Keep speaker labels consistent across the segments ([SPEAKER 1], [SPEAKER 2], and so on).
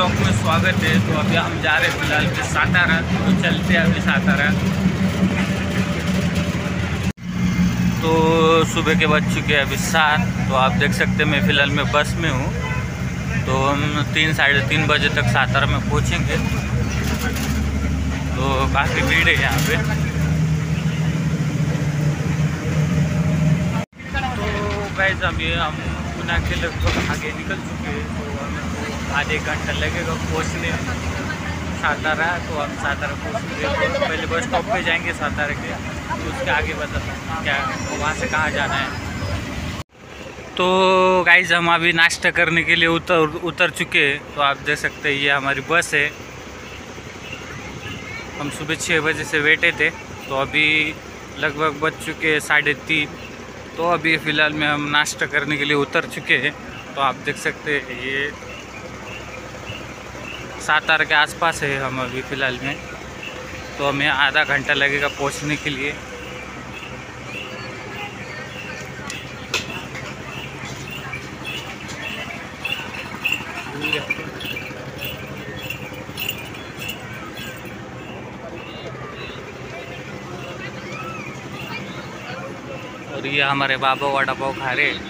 [SPEAKER 1] Blog में स्वागत है। तो अभी हम जा रहे हैं फिलहाल में सातारा, तो चलते हैं अभी सातारा। तो सुबह के बज चुके हैं अभी 7। तो आप देख सकते हैं मैं फ़िलहाल में बस में हूँ। तो हम 3 साढ़े 3 बजे तक सातारा में पहुँचेंगे। तो काफ़ी भीड़ है यहाँ पे। तो गाइस अभी हम पुणे के लगभग आगे निकल चुके हैं। तो हमें आधे घंटा लगेगा पहुँचने सातारा। तो हम सातारा पहुँचेंगे, तो पहले बस स्टॉप पे जाएंगे सातारा के, तो उसके आगे बताता हूँ क्या वहाँ से कहाँ जाना है। तो गाइस हम अभी नाश्ता करने के लिए उतर चुके हैं। तो आप देख सकते हैं ये हमारी बस है। हम सुबह 6 बजे से बैठे थे, तो अभी लगभग बज चुके हैं 3:30। तो अभी फ़िलहाल में हम नाश्ता करने के लिए उतर चुके हैं। तो आप देख सकते हैं ये सातारा के आसपास है हम अभी फ़िलहाल में। तो हमें आधा घंटा लगेगा पहुंचने के लिए। और ये हमारे बाबा वड़ा पाव खा रहे हैं।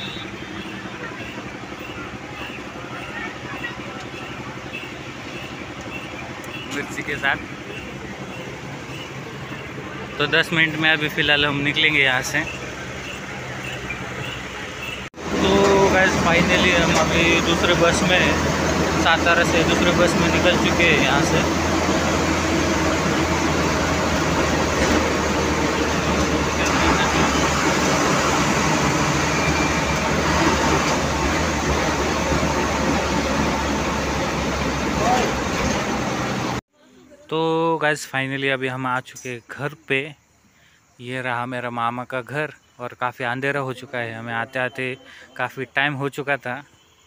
[SPEAKER 1] मिर्ची के साथ। तो 10 मिनट में अभी फ़िलहाल हम निकलेंगे यहाँ से। तो गाइस फाइनली हम अभी दूसरे बस में, सातारा से दूसरे बस में निकल चुके हैं यहाँ से। तो गाइस फाइनली अभी हम आ चुके हैं घर पे। ये रहा मेरा मामा का घर, और काफ़ी अंधेरा हो चुका है। हमें आते आते काफ़ी टाइम हो चुका था।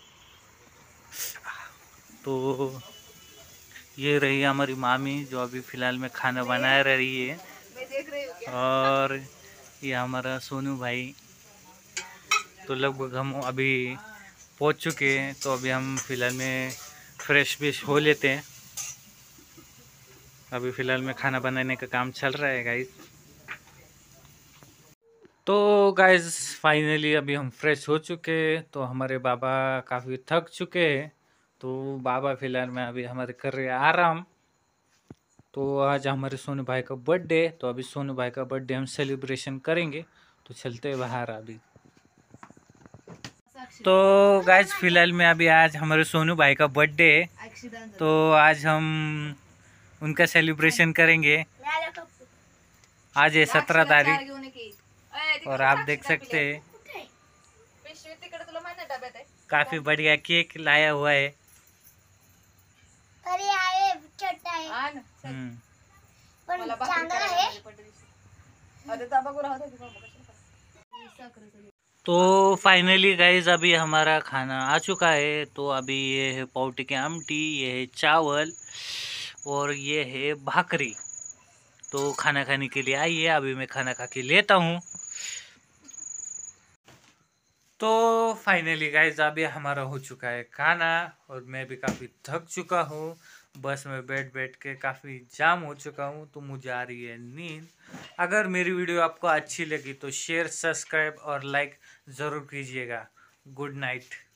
[SPEAKER 1] तो ये रही हमारी मामी, जो अभी फ़िलहाल में खाना बना रही है। और ये हमारा सोनू भाई। तो लगभग हम अभी पहुंच चुके हैं। तो अभी हम फ़िलहाल में फ्रेश भी हो लेते हैं। अभी फ़िलहाल में खाना बनाने का काम चल रहा है गाइस। तो गाइस फाइनली अभी हम फ्रेश हो चुके हैं। तो हमारे बाबा काफ़ी थक चुके हैं। तो बाबा फ़िलहाल में अभी हमारे कर रहे हैं आराम। तो आज हमारे सोनू भाई का बर्थडे, तो अभी सोनू भाई का बर्थडे हम सेलिब्रेशन करेंगे। तो चलते हैं बाहर अभी। तो गाइस फ़िलहाल में अभी आज हमारे सोनू भाई का बर्थडे है। तो आज हम उनका सेलिब्रेशन करेंगे। आज है 17 तारीख, और आप देख सकते हैं काफी बढ़िया केक लाया हुआ है। तो फाइनली गाइज अभी हमारा खाना आ चुका है। तो अभी ये है पावटी की आमटी, ये है चावल, और ये है भाकरी। तो खाना खाने के लिए आइए, अभी मैं खाना खा के लेता हूँ। तो फाइनली गाइज अभी हमारा हो चुका है खाना, और मैं भी काफ़ी थक चुका हूँ। बस में बैठ बैठ के काफ़ी जाम हो चुका हूँ। तो मुझे आ रही है नींद। अगर मेरी वीडियो आपको अच्छी लगी तो शेयर, सब्सक्राइब और लाइक ज़रूर कीजिएगा। Good night.